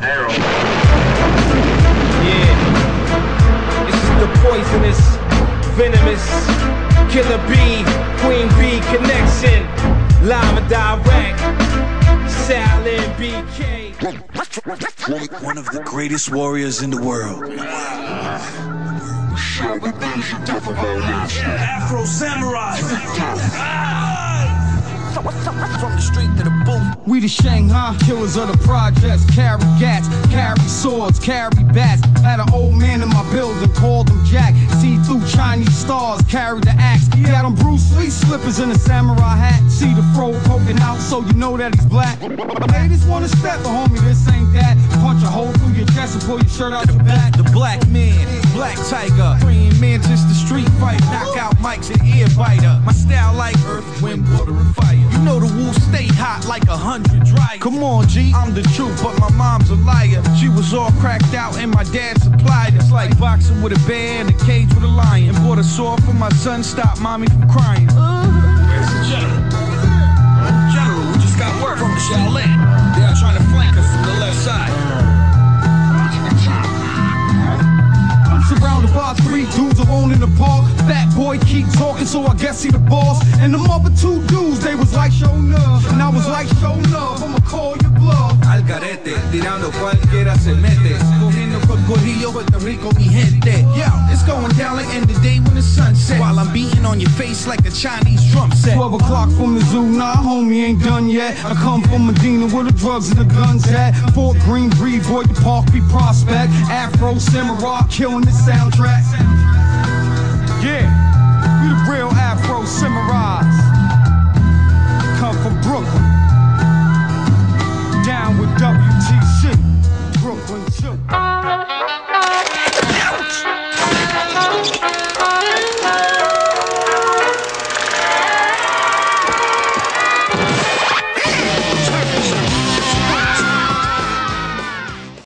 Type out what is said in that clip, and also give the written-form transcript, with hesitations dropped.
Arrow. Yeah. This is the poisonous, venomous, killer bee, queen bee connection. Live and direct. Sal and BK. One of the greatest warriors in the world. Afro Samurai. From the street to the booth. We the Shanghai killers of the projects. Carry gats, carry swords, carry bats. Had an old man in my building, called him Jack. See through Chinese stars, carry the axe. He had on Bruce Lee slippers and a samurai hat. See the fro poking out, so you know that he's black. Ladies wanna step, but homie, this ain't that. Punch a hole through your chest and pull your shirt out your back. The black man, black tiger, freeing Manchester street fight, knock out mics and ear biter. My style like earth, wind, water, and fire. You know the wolf stay hot like 100 dry. Come on, G, I'm the truth, but my mom's a liar. She was all cracked out and my dad supplied it. It's like boxing with a bear and a cage with a lion. Bought a sword for my son, stop mommy from crying. Where's the general? General, we just got word from the Shaolin. They are trying to flank us from the left side. Surrounded by 3 dudes alone in the park. That boy keep talking, so I guess he the boss. And them other 2 dudes, they was like, show love. And I was like, show love, I'ma call your bluff. Al garete, tirando cualquiera se mete. Cogiendo cocodrillo, Puerto Rico, mi gente. Yo, it's going down like end of day when the sun sets. While I'm beating on your face like a Chinese drum set. 12 o'clock from the zoo, nah, homie, ain't done yet. I come from Medina where the drugs and the guns at. Fort Greene, Breedboy, the Park be Prospect. Afro Samurai, killing the soundtrack. Yeah, we the real Afro Samurais.